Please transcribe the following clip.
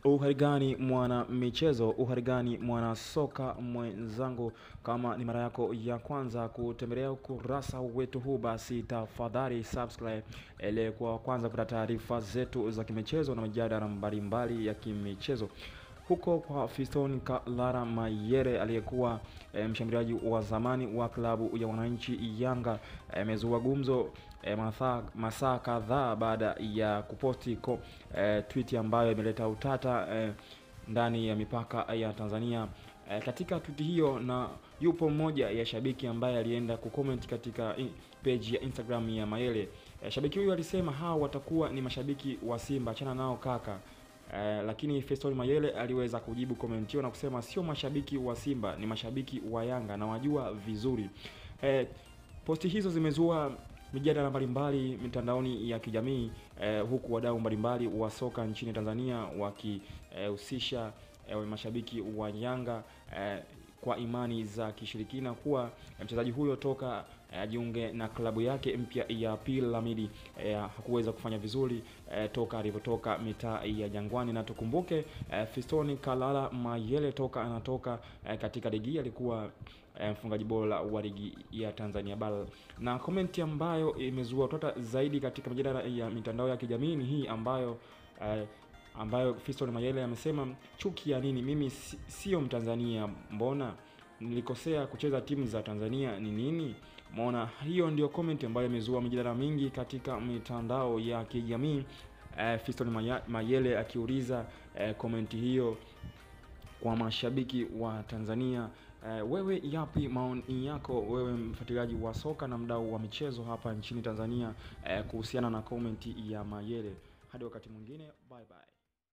Uharigani mwana michezo, uharigani mwana soka mwenzangu, kama ni mara yako ya kwanza kutembelea ukurasa wetu huu, basi tafadhali subscribe ili kwa kwanza kupata taarifa zetu za kimichezo na mjadala mbalimbali ya kimichezo. Huko kwa Fiston mayele aliyekuwa mshambuliaji wa zamani wa klabu ya wananchi Yanga, amezua gumzo masaa kadhaa baada ya kuposti tweet ambayo imeleta utata ndani ya mipaka ya Tanzania. Katika tweet hiyo, na yupo mmoja ya shabiki ambaye alienda kucomment katika page ya Instagram ya Mayele. Shabiki huyo alisema hao watakuwa ni mashabiki wa Simba, achana nao kaka. Lakini Fiston Mayele aliweza kujibu comment hiyo na kusema sio mashabiki wa Simba, ni mashabiki wa Yanga na wajua vizuri. Posti hizo zimezua mijadala mbalimbali mitandaoni ya kijamii, huku wadau mbalimbali wa soka nchini Tanzania wakihusisha mashabiki wa Yanga kwa imani za kishirikina kuwa mchezaji huyo toka ajiunge na klabu yake mpya ya Piramidi hakuweza kufanya vizuri toka alivyotoka mitaa ya Jangwani. Na tukumbuke Fiston mayele toka anatoka katika ligi alikuwa mfungaji bora wa ligi ya Tanzania Bara. Na comment ambayo imezua utata zaidi katika mjadala ya mitandao ya kijamii ni hii ambayo Fiston Mayele amesema, chuki ya nini? Mimi sio Mtanzania, mbona nilikosea kucheza timu za Tanzania ni nini? Umeona, hiyo ndio comment ambayo imezua mijadala mingi katika mitandao ya kijamii. Fiston Mayele akiuliza comment hiyo kwa mashabiki wa Tanzania. Wewe yapi maoni yako, wewe mfuatiliaji wa soka na mdau wa michezo hapa nchini Tanzania kuhusiana na comment ya Mayele? Hadi wakati mwingine, bye bye.